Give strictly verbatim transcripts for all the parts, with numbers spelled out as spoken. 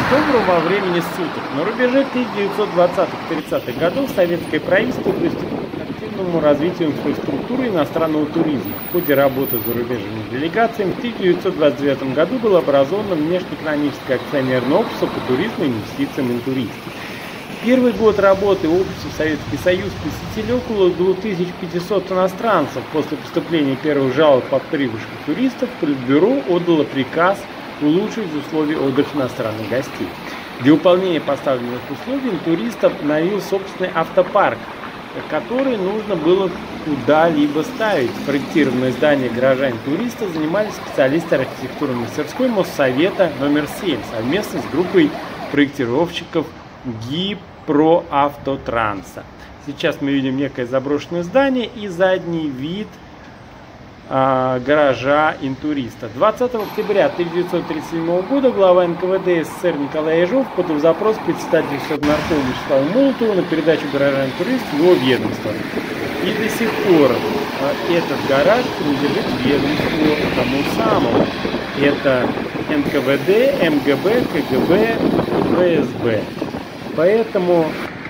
доброго во времени суток. На рубеже тысяча девятьсот двадцатых-тридцатых годов советское правительство приступило к активному развитию инфраструктуры иностранного туризма. В ходе работы с зарубежными делегациями в тысяча девятьсот двадцать девятом году было образовано внешнеэкономическое акционерное общество по туризму и инвестициям «Интуристы». Первый год работы общества Советский Союз посетили около двух тысяч пятисот иностранцев. После поступления первых жалоб от прибывших туристов Политбюро отдало приказ улучшить условия отдыха иностранных гостей. Для выполнения поставленных условий «Интурист» обновил собственный автопарк, который нужно было куда-либо ставить. Проектированное здание гаража «Интуриста» занимались специалисты архитектурной мастерской Моссовета номер семь совместно с группой проектировщиков Гипроавтотранса. Сейчас мы видим некое заброшенное здание и задний вид а, гаража «Интуриста». двадцатого октября тысяча девятьсот тридцать седьмого года глава эн ка вэ дэ эс эс эс эр Николай Ежов подал запрос к председателю Совнаркома Вячеславу Молотову на передачу гаража «Интурист» в его ведомство. И до сих пор а, этот гараж принадлежит ведомству тому самому. Это эн ка вэ дэ, эм гэ бэ, ка гэ бэ, вэ эс бэ. Поэтому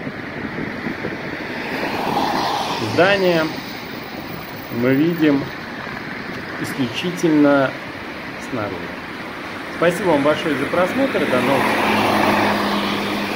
здание мы видим исключительно снаружи. Спасибо вам большое за просмотр. До новых встреч.